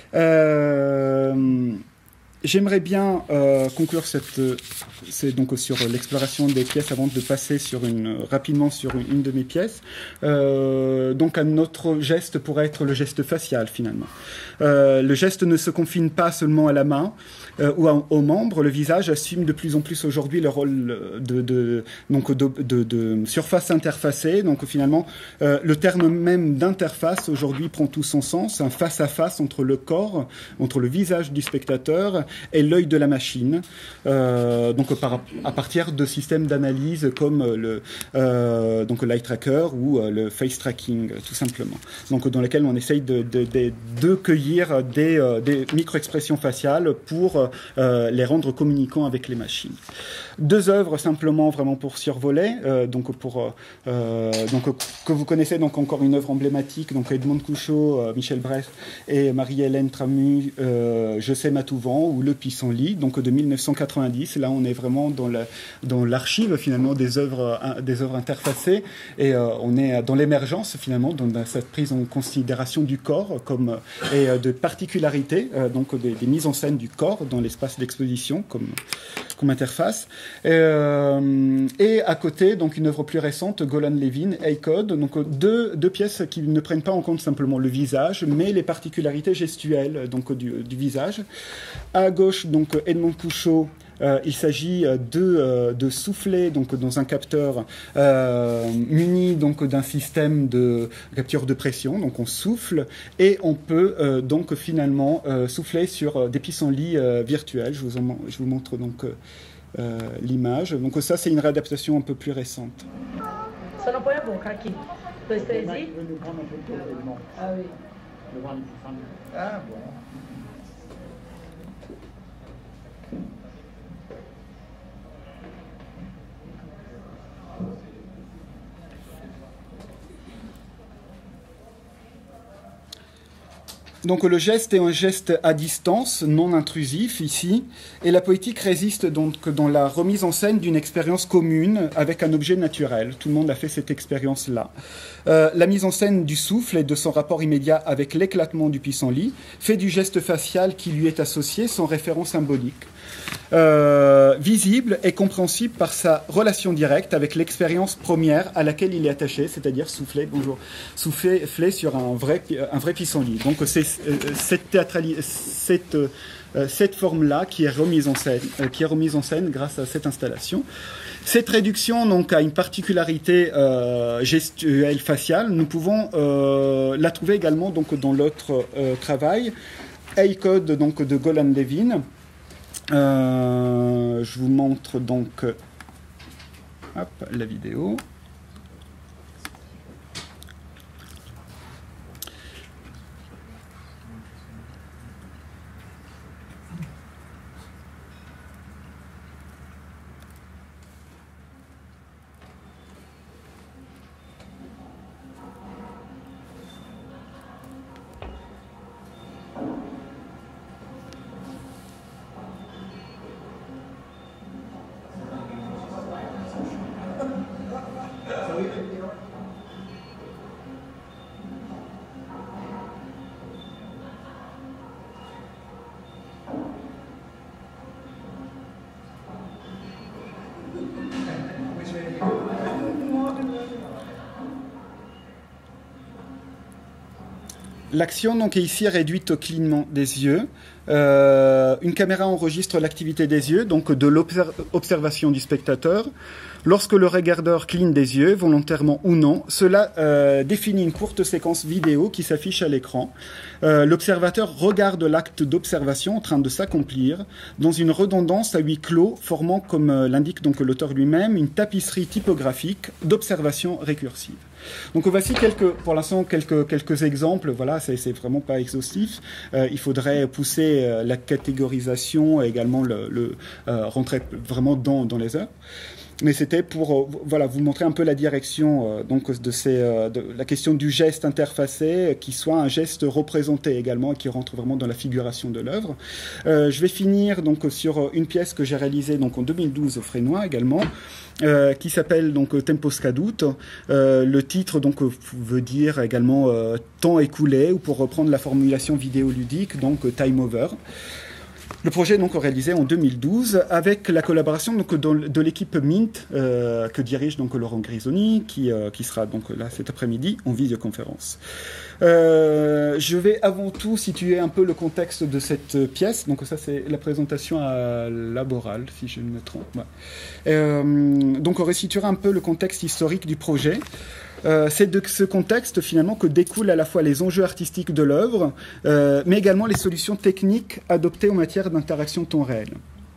Euh, J'aimerais bien euh, conclure cette, c'est donc sur l'exploration des pièces avant de passer sur une, rapidement sur une, une de mes pièces. Euh, donc un autre geste pourrait être le geste facial finalement. Euh, le geste ne se confine pas seulement à la main euh, ou à, aux membres. Le visage assume de plus en plus aujourd'hui le rôle de, de, donc de, de, de surface interfacée. Donc finalement, euh, le terme même d'interface aujourd'hui prend tout son sens. Un face à face entre le corps, entre le visage du spectateur et l'œil de la machine, euh, donc par, à partir de systèmes d'analyse comme le euh, donc l'eye tracker ou euh, le face tracking, tout simplement. Donc dans lesquels on essaye de, de, de, de cueillir des, euh, des micro-expressions faciales pour euh, les rendre communicants avec les machines. Deux œuvres simplement vraiment pour survoler, euh, donc pour euh, donc que vous connaissez, donc encore une œuvre emblématique, donc Edmond Couchot, euh, Michel Brest et Marie-Hélène Tramu, euh, Je sais Matouvent ou Le Pissenlit, donc de mille neuf cent quatre-vingt-dix. Là, on est vraiment dans la dans l'archive finalement des œuvres des œuvres interfacées et euh, on est dans l'émergence finalement, dans cette prise en considération du corps comme et euh, de particularités, euh, donc des, des mises en scène du corps dans l'espace d'exposition comme comme interface. Euh, et à côté, donc une œuvre plus récente, Golan Levin, A-Code, donc deux, deux pièces qui ne prennent pas en compte simplement le visage, mais les particularités gestuelles donc du, du visage. À gauche, donc Edmond Couchot. Euh, il s'agit de, euh, de souffler donc dans un capteur euh, muni donc d'un système de capture de pression. Donc on souffle et on peut euh, donc finalement euh, souffler sur des pissenlits euh, virtuels. Je vous, en, je vous montre donc euh, euh, l'image. Donc ça c'est une réadaptation un peu plus récente. Ça não põe a boca aqui. Dois, três e. Ah oui. Ah bon. Donc le geste est un geste à distance, non intrusif ici, et la poétique résiste donc dans la remise en scène d'une expérience commune avec un objet naturel. Tout le monde a fait cette expérience-là. Euh, la mise en scène du souffle et de son rapport immédiat avec l'éclatement du pissenlit fait du geste facial qui lui est associé son référent symbolique. Euh, visible et compréhensible par sa relation directe avec l'expérience première à laquelle il est attaché, c'est-à-dire souffler, bonjour, souffler sur un vrai, un vrai pissenlit. Donc c'est euh, cette, cette, euh, cette forme-là qui est remise en scène, euh, qui est remise en scène grâce à cette installation. Cette réduction donc a une particularité euh, gestuelle faciale. Nous pouvons euh, la trouver également donc dans l'autre euh, travail, A-Code donc de Golan Levin. Euh, je vous montre donc hop, la vidéo. L'action donc est ici réduite au clignement des yeux. Euh, une caméra enregistre l'activité des yeux, donc de l'observation du spectateur. Lorsque le regardeur cligne des yeux, volontairement ou non, cela euh, définit une courte séquence vidéo qui s'affiche à l'écran. Euh, L'observateur regarde l'acte d'observation en train de s'accomplir dans une redondance à huis clos, formant, comme euh, l'indique donc l'auteur lui-même, une tapisserie typographique d'observation récursive. Donc voici quelques, pour l'instant quelques, quelques exemples. Voilà, c'est, c'est vraiment pas exhaustif. Euh, il faudrait pousser euh, la catégorisation et également le, le euh, rentrer vraiment dans, dans les heures. Mais c'était pour euh, voilà, vous montrer un peu la direction euh, donc de, ces, euh, de la question du geste interfacé, euh, qui soit un geste représenté également et qui rentre vraiment dans la figuration de l'œuvre. Euh, je vais finir donc sur une pièce que j'ai réalisée donc en deux mille douze au Frénois également, euh, qui s'appelle donc Tempo Scadut. Euh, le titre donc veut dire également euh, temps écoulé, ou pour reprendre la formulation vidéoludique donc time over. Le projet est donc réalisé en deux mille douze avec la collaboration donc de, de l'équipe Mint euh, que dirige donc Laurent Grisoni, qui, euh, qui sera donc là cet après-midi en visioconférence. Euh, je vais avant tout situer un peu le contexte de cette pièce. Donc ça c'est la présentation à Laboral, si je ne me trompe. Ouais. Euh, donc on resituera un peu le contexte historique du projet. Euh, c'est de ce contexte finalement que découlent à la fois les enjeux artistiques de l'œuvre, euh, mais également les solutions techniques adoptées en matière d'interaction temps réel.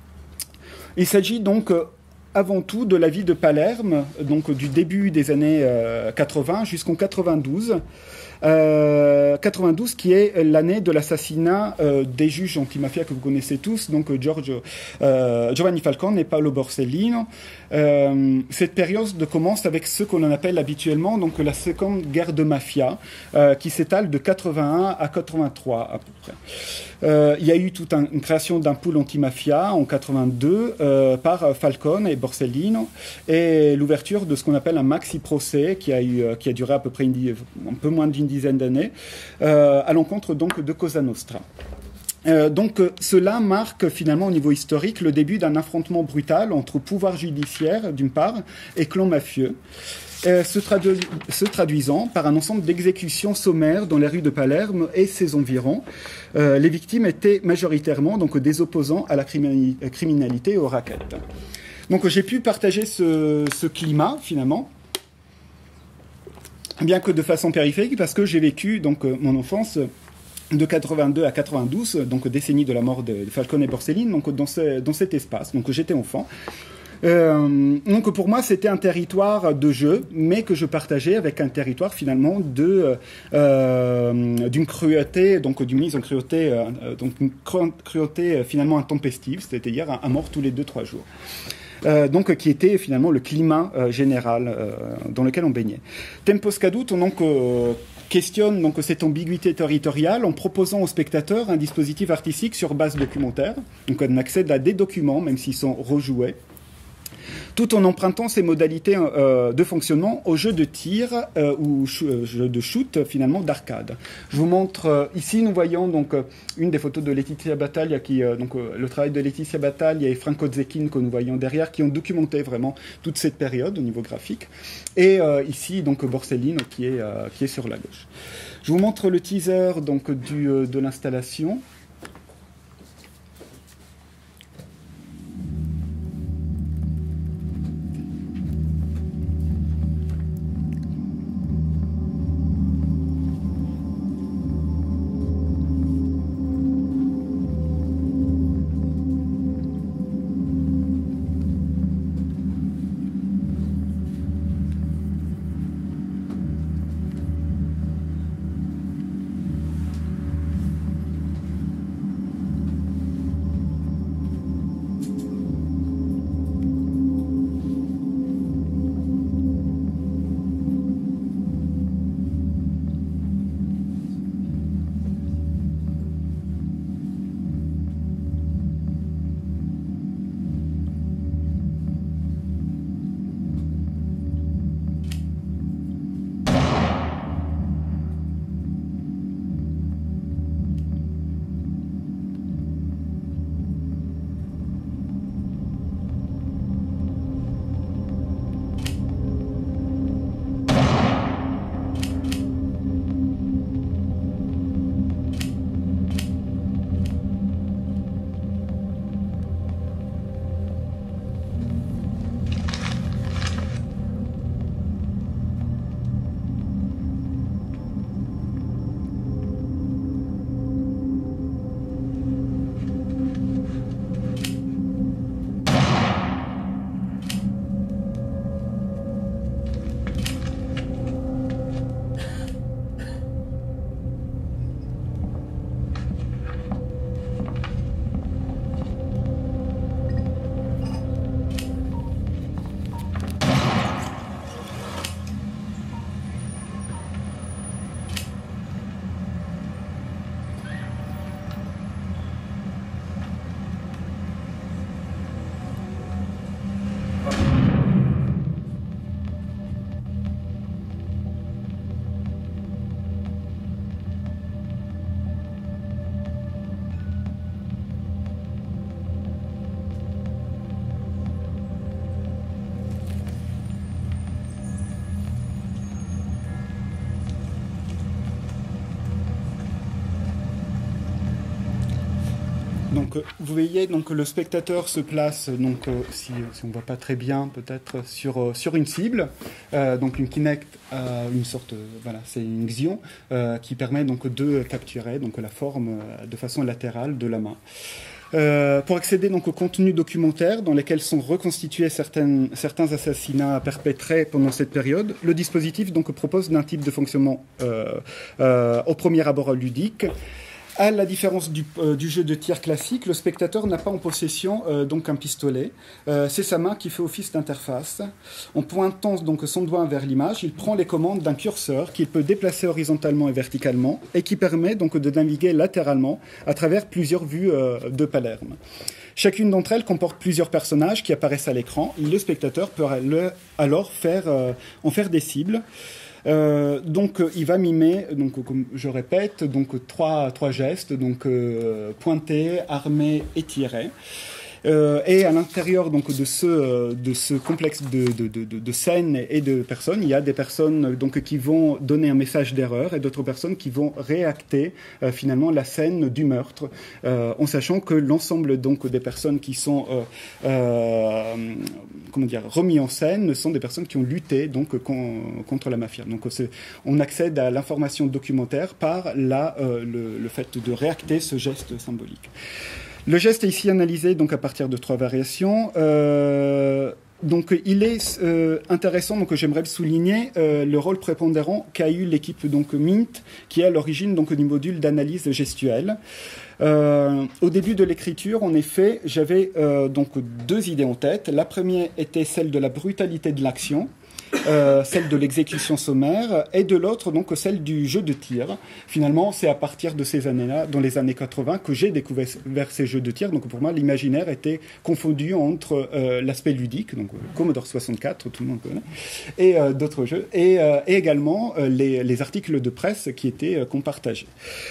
Il s'agit donc euh, avant tout de la vie de Palerme, donc du début des années euh, quatre-vingts jusqu'en quatre-vingt-douze. Euh, quatre-vingt-douze qui est l'année de l'assassinat euh, des juges antimafia que vous connaissez tous, donc Giorgio, euh, Giovanni Falcone et Paolo Borsellino. Euh, cette période commence avec ce qu'on appelle habituellement donc la seconde guerre de mafia, euh, qui s'étale de quatre-vingt-un à quatre-vingt-trois à peu près. Euh, il y a eu toute un, une création d'un pool anti-mafia en quatre-vingt-deux euh, par Falcone et Borsellino, et l'ouverture de ce qu'on appelle un maxi-procès qui a, eu, qui a duré à peu près une, un peu moins d'une dizaine d'années, euh, à l'encontre donc de Cosa Nostra. Euh, donc euh, cela marque finalement au niveau historique le début d'un affrontement brutal entre pouvoir judiciaire d'une part et clan mafieux, euh, se, tradu se traduisant par un ensemble d'exécutions sommaires dans les rues de Palerme et ses environs. Euh, les victimes étaient majoritairement donc des opposants à la criminali criminalité et au racket. Donc j'ai pu partager ce, ce climat finalement, bien que de façon périphérique, parce que j'ai vécu donc mon enfance de quatre-vingt-deux à quatre-vingt-douze, donc décennie de la mort de Falcone et Borsellino, donc dans, ce, dans cet espace. Donc j'étais enfant. Euh, donc pour moi c'était un territoire de jeu, mais que je partageais avec un territoire finalement de euh, d'une cruauté, donc d'une mise en cruauté, euh, donc une cruauté euh, finalement intempestive, c'est-à-dire un, un mort tous les deux trois jours. Euh, donc qui était finalement le climat euh, général euh, dans lequel on baignait. Tempo Scadut, on donc euh, questionne donc cette ambiguïté territoriale en proposant aux spectateurs un dispositif artistique sur base documentaire. Donc on accède à des documents, même s'ils sont rejoués, tout en empruntant ces modalités euh, de fonctionnement au jeu de tir euh, ou euh, jeu de shoot finalement d'arcade. Je vous montre euh, ici, nous voyons donc euh, une des photos de Letizia Battaglia, qui euh, donc euh, le travail de Letizia Battaglia et Franco Zecchino que nous voyons derrière, qui ont documenté vraiment toute cette période au niveau graphique. Et euh, ici donc Borsellino qui est euh, qui est sur la gauche. Je vous montre le teaser donc du euh, de l'installation. Donc, vous voyez, donc le spectateur se place, donc euh, si, si on voit pas très bien, peut-être sur euh, sur une cible, euh, donc une Kinect, euh, une sorte, euh, voilà, c'est une Xion euh, qui permet donc de capturer donc la forme euh, de façon latérale de la main. Euh, pour accéder donc au contenu documentaire dans lesquels sont reconstitués certaines, certains assassinats perpétrés pendant cette période, le dispositif donc propose d'un type de fonctionnement euh, euh, au premier abord ludique. À la différence du, euh, du jeu de tir classique, le spectateur n'a pas en possession euh, donc un pistolet. Euh, c'est sa main qui fait office d'interface. En pointant donc son doigt vers l'image, il prend les commandes d'un curseur qu'il peut déplacer horizontalement et verticalement et qui permet donc de naviguer latéralement à travers plusieurs vues euh, de Palerme. Chacune d'entre elles comporte plusieurs personnages qui apparaissent à l'écran. Le spectateur peut alors faire, euh, en faire des cibles. Euh, donc euh, il va mimer, donc comme je répète, donc trois trois gestes, donc euh, pointer, armer et tirer. Euh, et à l'intérieur donc de ce de ce complexe de, de, de, de scènes et de personnes, il y a des personnes donc qui vont donner un message d'erreur et d'autres personnes qui vont réacter euh, finalement la scène du meurtre, euh, en sachant que l'ensemble donc des personnes qui sont euh, euh, comment dire remis en scène sont des personnes qui ont lutté donc con, contre la mafia. Donc on accède à l'information documentaire par la euh, le, le fait de réacter ce geste symbolique. Le geste est ici analysé donc à partir de trois variations. Euh, donc il est euh, intéressant, donc j'aimerais le souligner, euh, le rôle prépondérant qu'a eu l'équipe donc Mint, qui est à l'origine donc du module d'analyse gestuelle. Euh, au début de l'écriture, en effet, j'avais euh, donc deux idées en tête. La première était celle de la brutalité de l'action. Euh, celle de l'exécution sommaire, et de l'autre, donc, celle du jeu de tir. Finalement, c'est à partir de ces années-là, dans les années quatre-vingts, que j'ai découvert ces jeux de tir. Donc, pour moi, l'imaginaire était confondu entre euh, l'aspect ludique, donc Commodore soixante-quatre, tout le monde connaît, et euh, d'autres jeux, et, euh, et également euh, les, les articles de presse qui étaient euh, qu'on partageait.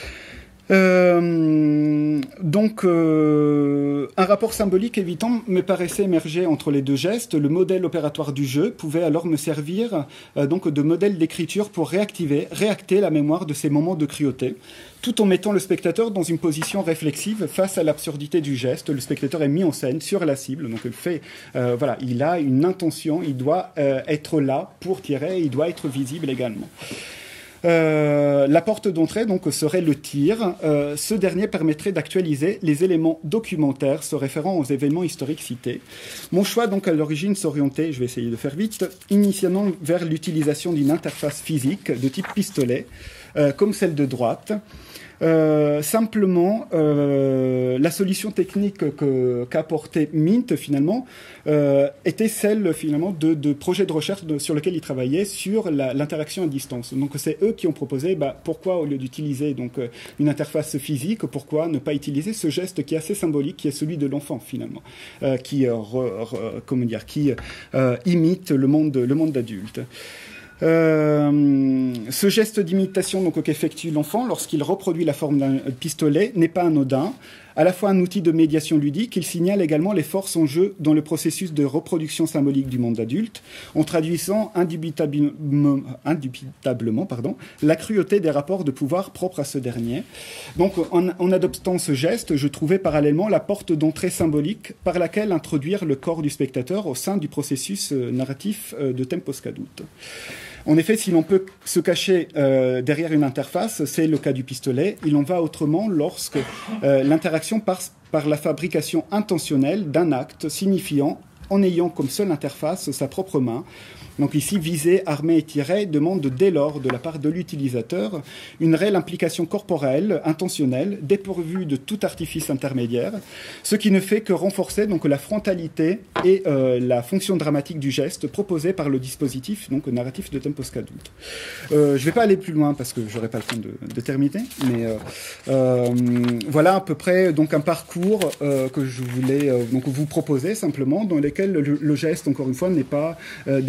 Euh, donc, euh, un rapport symbolique évitant me paraissait émerger entre les deux gestes. Le modèle opératoire du jeu pouvait alors me servir euh, donc de modèle d'écriture pour réactiver, réacter la mémoire de ces moments de cruauté, tout en mettant le spectateur dans une position réflexive face à l'absurdité du geste. Le spectateur est mis en scène sur la cible, donc il fait, euh, voilà, il a une intention, il doit euh, être là pour tirer, il doit être visible également. Euh, la porte d'entrée donc serait le tir. Euh, ce dernier permettrait d'actualiser les éléments documentaires se référant aux événements historiques cités. Mon choix donc à l'origine s'orientait, je vais essayer de faire vite, initialement vers l'utilisation d'une interface physique de type pistolet, euh, comme celle de droite. Euh, simplement, euh, la solution technique que, qu'a apporté Mint finalement euh, était celle finalement de, de projets de recherche de, sur lesquels ils travaillaient sur la, l'interaction à distance. Donc c'est eux qui ont proposé bah, pourquoi au lieu d'utiliser donc une interface physique, pourquoi ne pas utiliser ce geste qui est assez symbolique, qui est celui de l'enfant finalement, euh, qui euh, re, re, comment dire, qui euh, imite le monde le monde adulte. Euh, ce geste d'imitation donc qu'effectue l'enfant lorsqu'il reproduit la forme d'un pistolet n'est pas anodin. À la fois un outil de médiation ludique, il signale également les forces en jeu dans le processus de reproduction symbolique du monde adulte, en traduisant indubitablement, indubitablement pardon, la cruauté des rapports de pouvoir propres à ce dernier. Donc, en, en adoptant ce geste, je trouvais parallèlement la porte d'entrée symbolique par laquelle introduire le corps du spectateur au sein du processus narratif de Tempos Caduto. En effet, si l'on peut se cacher euh, derrière une interface, c'est le cas du pistolet. Il en va autrement lorsque euh, l'interaction passe par la fabrication intentionnelle d'un acte signifiant, en ayant comme seule interface sa propre main. Donc ici, viser, armer et tirer demande dès lors de la part de l'utilisateur une réelle implication corporelle, intentionnelle, dépourvue de tout artifice intermédiaire, ce qui ne fait que renforcer donc la frontalité et euh, la fonction dramatique du geste proposé par le dispositif donc narratif de Tempos Caduto. Euh, je ne vais pas aller plus loin parce que j'aurai pas le temps de, de terminer, mais euh, euh, voilà à peu près donc un parcours euh, que je voulais euh, donc vous proposer simplement, dans lequel le, le geste encore une fois n'est pas euh, défini en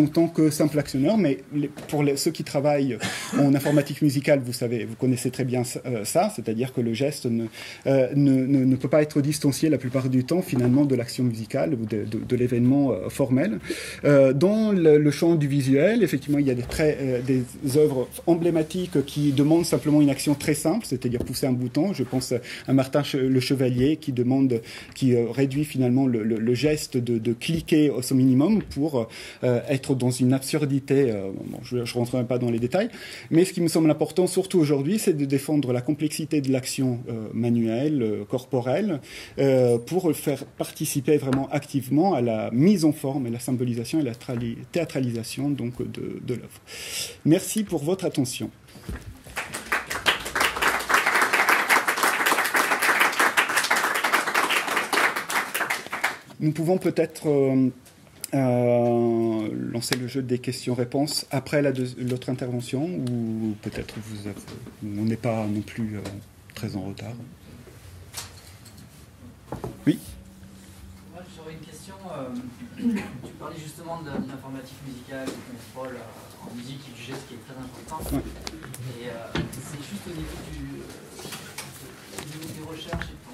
en tant que simple actionneur, mais les, pour les, ceux qui travaillent en informatique musicale, vous savez, vous connaissez très bien euh, ça, c'est-à-dire que le geste ne, euh, ne, ne, ne peut pas être distancié la plupart du temps finalement de l'action musicale ou de, de, de l'événement euh, formel. Euh, dans le, le champ du visuel, effectivement, il y a des, très, euh, des œuvres emblématiques qui demandent simplement une action très simple, c'est-à-dire pousser un bouton. Je pense à Martin Le Chevalier qui demande, qui euh, réduit finalement le, le, le geste de, de cliquer au minimum pour euh, être dans une absurdité. Euh, bon, je ne rentrerai pas dans les détails, mais ce qui me semble important, surtout aujourd'hui, c'est de défendre la complexité de l'action euh, manuelle, euh, corporelle, euh, pour faire participer vraiment activement à la mise en forme et la symbolisation et la théâtralisation donc, de, de l'œuvre. Merci pour votre attention. Nous pouvons peut-être euh, euh, lancer le jeu des questions-réponses après l'autre intervention, ou peut-être vous avez, on n'est pas non plus euh, très en retard. Oui. Moi, j'aurais une question. Euh, tu parlais justement de l'informatique musicale, du contrôle euh, en musique et du geste qui est très important. Ouais. Et euh, c'est juste au niveau, du, euh, au niveau des recherches et ton,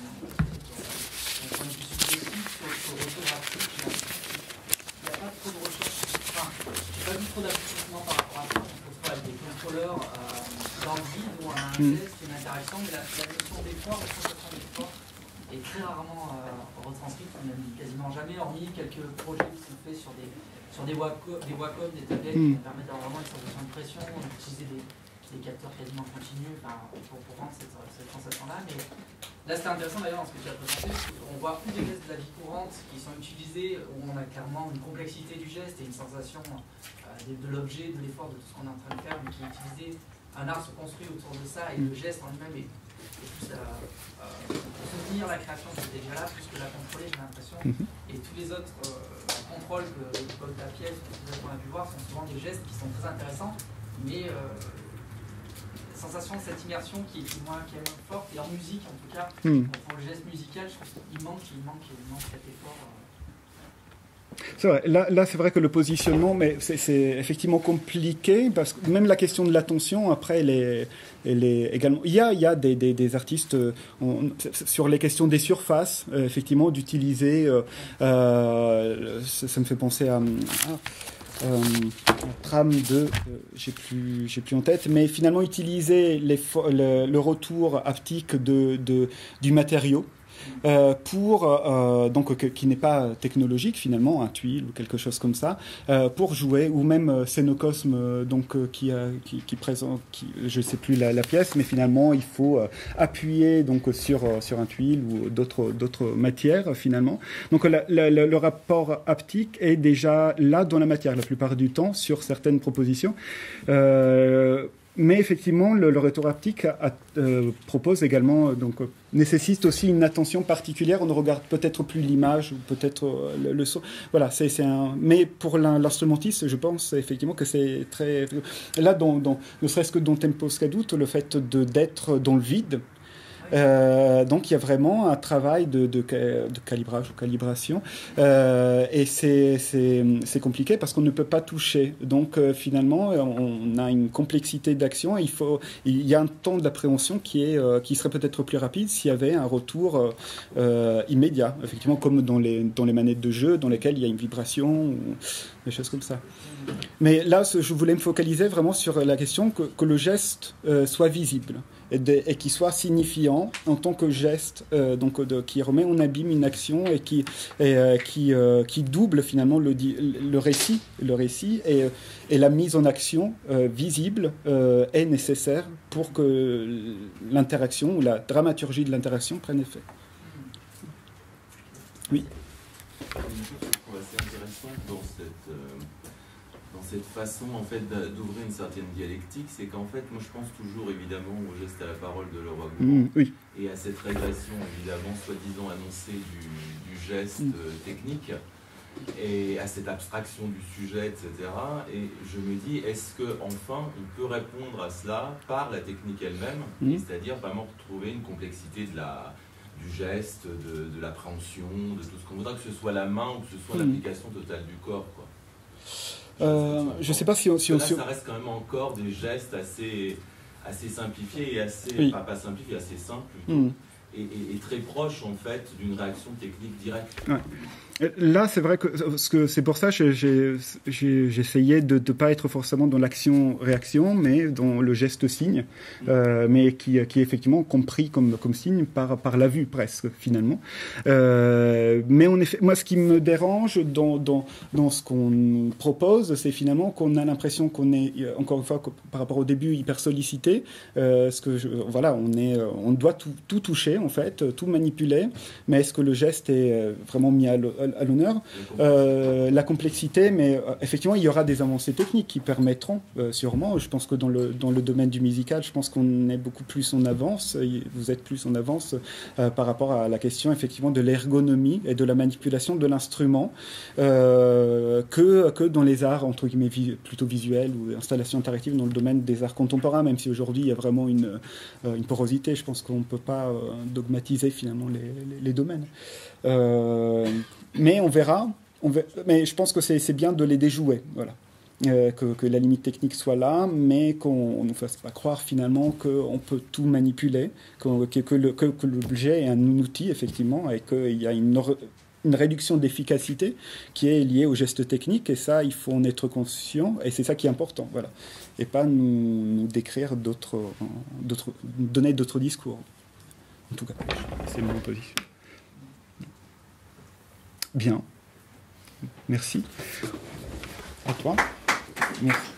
ton point de vue subjectif sur le retour artistique. Il n'y a pas trop de recherche, enfin, j'ai pas vu trop d'approfondissement par rapport à ça. On peut faire avec des contrôleurs euh, dans le vide ou un mm. geste, une interaction, mais la, la notion d'effort, la sensation d'effort est très rarement euh, retranscrite, même quasiment jamais, hormis quelques projets qui sont faits sur des, sur des Wacom, des, Wacom, des tablettes mm. qui permettent d'avoir vraiment une sensation de pression, d'utiliser des, des capteurs quasiment continus enfin, pour, pour rendre cette, cette sensation-là. Mais là, c'était intéressant d'ailleurs dans ce que tu as présenté, parce qu'on voit plus des gestes de la vie courante qui sont utilisés, où on a clairement une complexité du geste et une sensation euh, de, de l'objet, de l'effort, de tout ce qu'on est en train de faire, mais qui est utilisé. Un art se construit autour de ça, et le geste en lui-même est, est plus à euh, soutenir la création qui est déjà là, plus que la contrôler, j'ai l'impression. Et tous les autres euh, contrôles que Paul Tapiès, que qu'on a pu voir, sont souvent des gestes qui sont très intéressants, mais euh, la sensation de cette immersion qui est moins, qui est moins forte, et en musique en tout cas, mm. pour le geste musical, je trouve qu'il manque, il manque, il manque cet effort. Euh, C'est vrai. Là, là c'est vrai que le positionnement, mais c'est effectivement compliqué parce que même la question de l'attention, après, elle est, elle est également. Il y a, il y a des, des, des artistes on, sur les questions des surfaces, euh, effectivement, d'utiliser. Euh, euh, ça, ça me fait penser à. à Euh, trame de, euh, j'ai plus, j'ai plus en tête, mais finalement utiliser les le, le retour haptique de, de, du matériau euh, pour euh, donc que, qui n'est pas technologique finalement, un tuile ou quelque chose comme ça, euh, pour jouer, ou même euh, Scénocosme euh, donc euh, qui, euh, qui qui présente, qui, je sais plus la, la pièce, mais finalement il faut euh, appuyer donc sur euh, sur un tuile ou d'autres d'autres matières finalement. Donc la, la, la, le rapport haptique est déjà là dans la matière la plupart du temps sur certaines propositions. Euh, Mais effectivement, le, le retour haptique a, a, euh, propose également, donc, euh, nécessite aussi une attention particulière. On ne regarde peut-être plus l'image ou peut-être euh, le, le son. Voilà, c'est un. Mais pour l'instrumentiste, je pense effectivement que c'est très. Là, dans, dans, ne serait-ce que dans Tempo Scaduto, le fait de d'être dans le vide. Euh, donc il y a vraiment un travail de, de, de calibrage ou calibration euh, et c'est compliqué parce qu'on ne peut pas toucher, donc euh, finalement on a une complexité d'action et il, faut, il y a un temps d'appréhension qui, est, euh, qui serait peut-être plus rapide s'il y avait un retour euh, immédiat, effectivement comme dans les, dans les manettes de jeu dans lesquelles il y a une vibration ou des choses comme ça. Mais là je voulais me focaliser vraiment sur la question que, que le geste euh, soit visible et, de, et qui soit signifiant en tant que geste, euh, donc de, qui remet en abîme une action et qui, et, euh, qui, euh, qui double finalement le, le récit, le récit et, et la mise en action euh, visible euh, est nécessaire pour que l'interaction ou la dramaturgie de l'interaction prenne effet. Oui. Une chose que je trouve assez intéressante dans cette, euh, dans cette façon en fait, d'ouvrir une certaine dialectique, c'est qu'en fait, moi je pense toujours évidemment au geste à la parole de Leroy Gourand, mmh, oui. et à cette régression évidemment soi-disant annoncée du, du geste mmh. technique, et à cette abstraction du sujet, et cetera. Et je me dis, est-ce qu'enfin on peut répondre à cela par la technique elle-même, mmh. c'est-à-dire vraiment retrouver une complexité de la... du geste, de, de l'appréhension, de tout ce qu'on voudra, que ce soit la main ou que ce soit mmh. l'application totale du corps, quoi. Euh, je ne sais pas si on... Si on là, si... ça reste quand même encore des gestes assez, assez simplifiés et assez... Oui. Pas, pas simplifiés, assez simples plutôt. Mm. Et, et, et très proches, en fait, d'une réaction technique directe. Ouais. Là, c'est vrai que, parce que c'est pour ça que j'ai, j'ai, j'essayais de ne pas être forcément dans l'action-réaction, mais dans le geste-signe, euh, mais qui, qui est effectivement compris comme, comme signe par, par la vue, presque, finalement. Euh, mais en effet, moi, ce qui me dérange dans, dans, dans ce qu'on propose, c'est finalement qu'on a l'impression qu'on est, encore une fois, par rapport au début, hyper sollicité. Euh, ce que je, voilà, on, est, on doit tout, tout toucher, en fait, tout manipuler, mais est-ce que le geste est vraiment mis à à l'honneur, euh, la complexité, mais euh, effectivement, il y aura des avancées techniques qui permettront, euh, sûrement, je pense que dans le, dans le domaine du musical, je pense qu'on est beaucoup plus en avance, vous êtes plus en avance euh, par rapport à la question, effectivement, de l'ergonomie et de la manipulation de l'instrument, euh, que, que dans les arts, entre guillemets, vi- plutôt visuels ou installations interactives dans le domaine des arts contemporains, même si aujourd'hui, il y a vraiment une, euh, une porosité, je pense qu'on ne peut pas euh, dogmatiser, finalement, les, les, les domaines. Euh, mais on verra, on verra, mais je pense que c'est, c'est bien de les déjouer, voilà. Euh, que, que la limite technique soit là, mais qu'on ne nous fasse pas croire finalement qu'on peut tout manipuler, que, que, le, que, que l'objet est un outil, effectivement, et qu'il y a une, une réduction d'efficacité qui est liée au geste technique, et ça, il faut en être conscient, et c'est ça qui est important, voilà. Et pas nous, nous décrire d'autres, d'autres, donner d'autres discours. En tout cas, c'est mon position. Bien. Merci. À toi. Merci.